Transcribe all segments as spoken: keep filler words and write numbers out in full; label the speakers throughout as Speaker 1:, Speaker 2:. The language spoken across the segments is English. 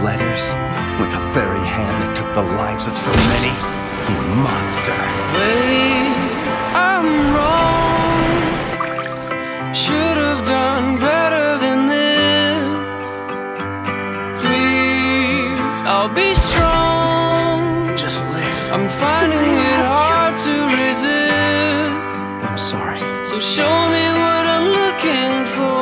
Speaker 1: letters with the very hand that took the lives of so many? You monster.
Speaker 2: Wait, I'm wrong. Should have done better than this. Please, I'll be strong.
Speaker 1: Just live.
Speaker 2: I'm finding it hard to resist.
Speaker 1: I'm sorry.
Speaker 2: So show me what I'm looking for.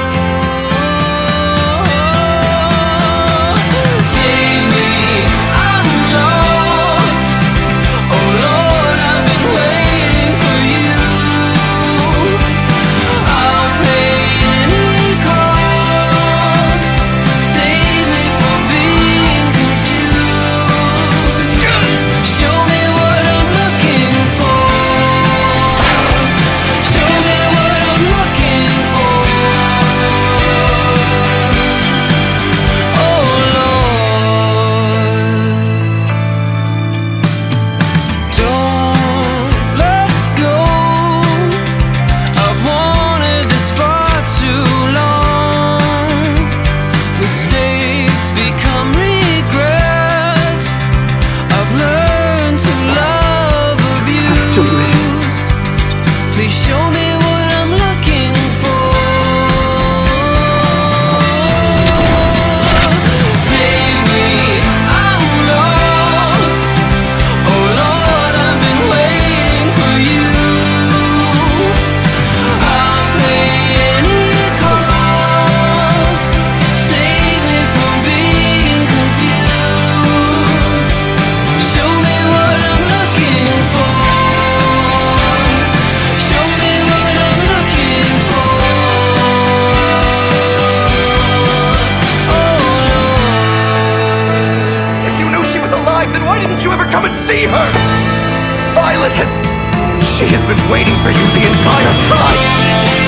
Speaker 2: Please show me what I'm looking for. Save me, I'm lost. Oh Lord, I've been waiting for you. I'll pay any cost. Save me from being confused. Show me what I'm looking for.
Speaker 1: Then why didn't you ever come and see her? Violet has... She has been waiting for you the entire time!